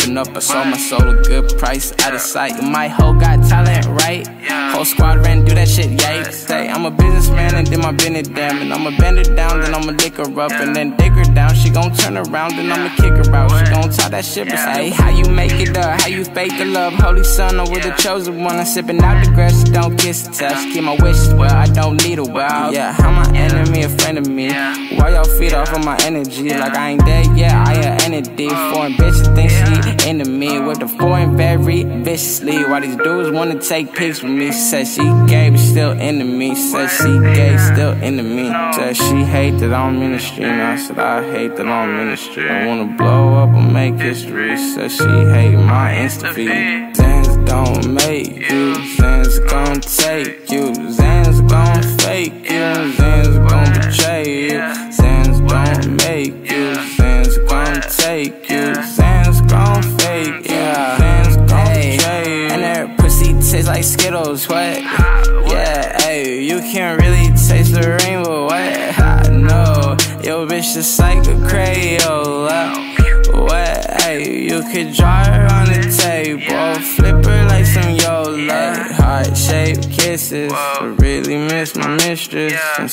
growing up, I sold my soul a good price, out of sight. My hoe got talent, right? Whole squad ran, do that shit, yikes. Hey, I'm a businessman and then my business damn. And I'ma bend her down, then I'ma lick her up. And then dig her down, she gon' turn around, then I'ma kick her out. She gon' talk that shit, but say, how you make it up? How you fake the love? Holy son, I'm with the chosen one. I'm sipping out the grass, she don't kiss the touch. Keep my wishes well, I don't need a wow. Yeah, how my enemy a friend of me? Why y'all feed off of my energy? Like I ain't dead yet, I an entity. Foreign bitches think she into me with the foreign very viciously. Why these dudes wanna take pics with me? She said she gay, but still into me. She said she gay, still into me. Said she hate that I'm ministry. And I said I hate that I'm ministry. I wanna blow up and make history. She said she hate my Insta feed. Zans don't make you, Zans gon' take you, Zans gon' fake you, Zans gon' betray you. Zans don't make you, Zans gon' take you, Zans gon' fake you, Zans gon' betray you. And that pussy tastes like Skittles, what? Yeah, ayy, you can't really taste the rainbow, what? I know, yo bitch just like a Crayola. What, ayy, you could draw her on the table, flip her like some Yola. Heart-shaped kisses, I really miss my mistress. And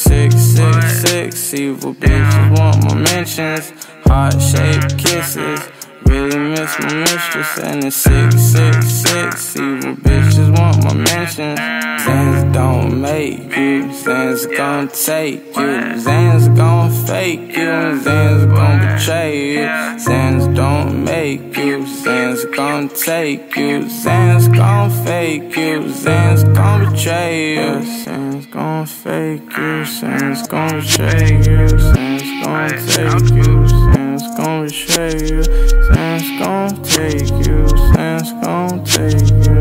666, evil bitches want my mentions. Heart-shaped kisses, really miss my mistress. And the 666, evil bitches want my mentions. Zans don't make you, Zans gon' take you, Zans gon' fake you, Zans gon' betray you. Zans don't make you, Zans gon' take you, Zans gon' fake you, Zans gon' betray you. Zans gon' fake you, Zans gon' betray you, Zans gon' take you, Zans gon' betray you, Zans gon' take you, Zans gon' take you.